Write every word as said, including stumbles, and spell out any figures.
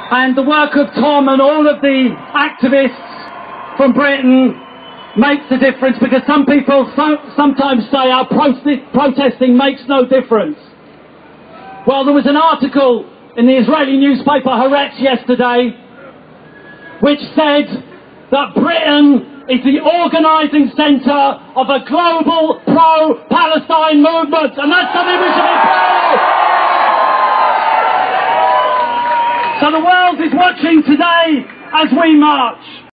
And the work of Tom and all of the activists from Britain makes a difference, because some people so, sometimes say our prote protesting makes no difference. Well, there was an article in the Israeli newspaper Haaretz yesterday which said that Britain is the organising centre of a global pro-Palestine movement, and that's something we should be proud of. So the world is watching today as we march.